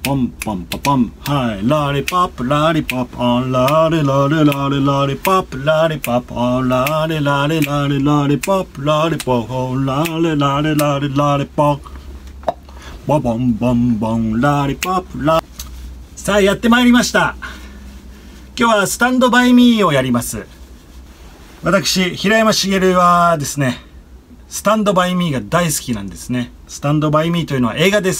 ポンポンポポン。はい。ラリパップラリパポン。ラリラリラリラリパップラリパポン。ラリラリラリラリパップラリポン。ラリラリラリラリポン。ボボンボンボンラリパップラ。さあやってまいりました。今日はスタンドバイミーをやります。私平山茂はですね、スタンドバイミーが大好きなんですね。スタンドバイミーというのは映画です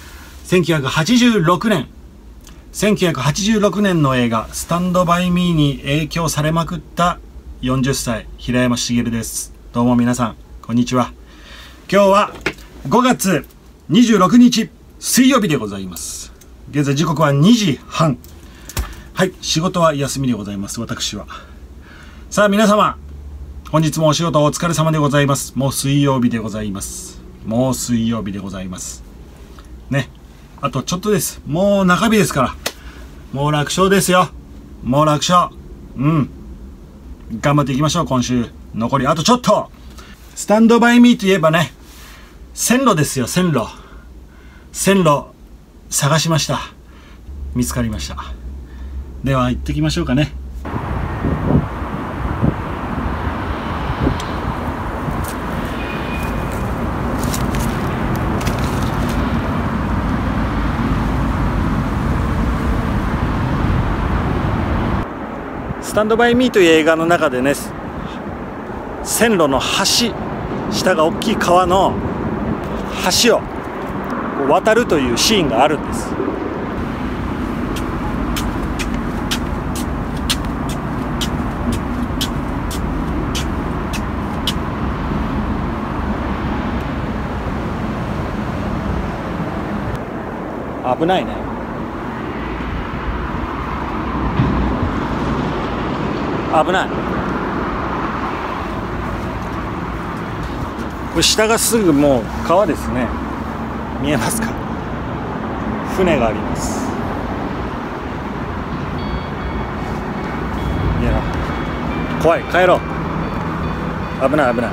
。1986年の映画スタンドバイミーに影響されまくった40歳平山茂です。どうも皆さんこんにちは。今日は5月26日水曜日でございます。現在時刻は2時半。はい、仕事は休みでございます。私は。さあ皆様、本日もお仕事お疲れ様でございます。もう水曜日でございます。もう水曜日でございますね。あとちょっとです。もう中日ですから。もう楽勝ですよ。もう楽勝。頑張っていきましょう。今週残りあとちょっと。スタンドバイミーといえばね、線路ですよ。線路探しました。見つかりました。では行ってきましょうかね。スタンドバイミーという映画の中でね、線路の橋、下が大きい川の橋を渡るというシーンがあるんです。危ないね。危ない。これ下がすぐもう川ですね。見えますか？船があります。いや、怖い。帰ろう。危ない危ない。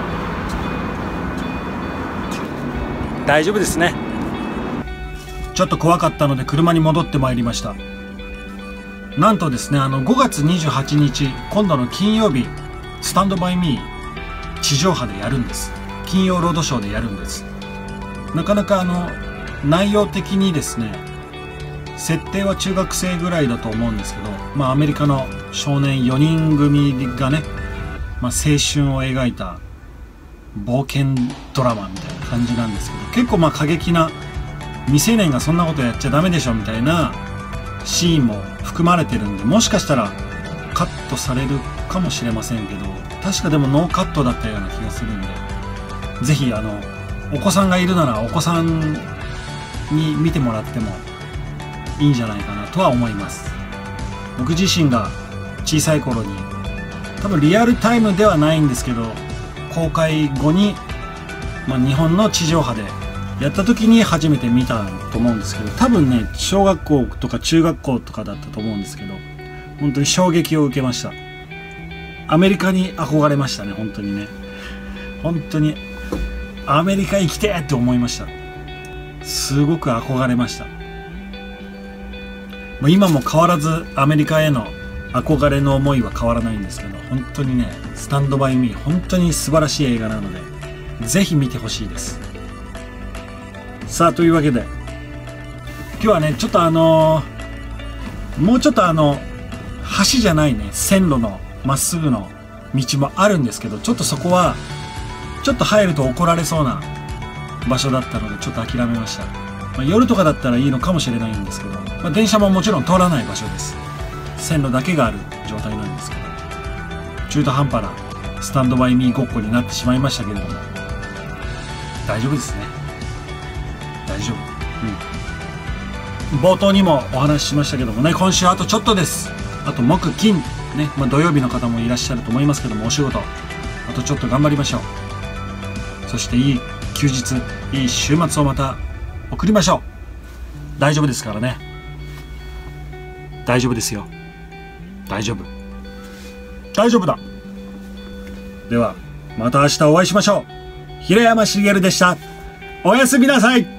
大丈夫ですね。ちょっと怖かったので車に戻ってまいりました。なんとですね、5月28日、今度の金曜日、スタンドバイミー地上波でやるんです。金曜ロードショーでやるんです。なかなか内容的にですね、設定は中学生ぐらいだと思うんですけど、アメリカの少年4人組がね、青春を描いた冒険ドラマみたいな感じなんですけど、結構過激な、未成年がそんなことやっちゃダメでしょみたいなシーンも含まれてるんで、もしかしたらカットされるかもしれませんけど、確かでもノーカットだったような気がするんで、ぜひお子さんがいるならお子さんに見てもらってもいいんじゃないかなとは思います。僕自身が小さい頃に、多分リアルタイムではないんですけど、公開後に、日本の地上波でやった時に初めて見たと思うんですけど、多分ね、小学校とか中学校とかだったと思うんですけど、本当に衝撃を受けました。アメリカに憧れましたね。本当にね、本当にアメリカ行きてーって思いました。すごく憧れました。今も変わらずアメリカへの憧れの思いは変わらないんですけど、本当にね、スタンドバイミー本当に素晴らしい映画なので、ぜひ見てほしいです。さあ、というわけで今日はね、ちょっともうちょっと橋じゃないね、線路のまっすぐの道もあるんですけど、ちょっとそこはちょっと入ると怒られそうな場所だったので、ちょっと諦めました。夜とかだったらいいのかもしれないんですけど、電車ももちろん通らない場所です。線路だけがある状態なんですけど、中途半端なスタンドバイミーごっこになってしまいましたけれども、大丈夫ですね。大丈夫。冒頭にもお話ししましたけどもね、今週あとちょっとです。あと木金ね、土曜日の方もいらっしゃると思いますけども、お仕事あとちょっと頑張りましょう。そしていい休日、いい週末をまた送りましょう。大丈夫ですからね。大丈夫ですよ。大丈夫。大丈夫だ。ではまた明日お会いしましょう。平山茂でした。おやすみなさい。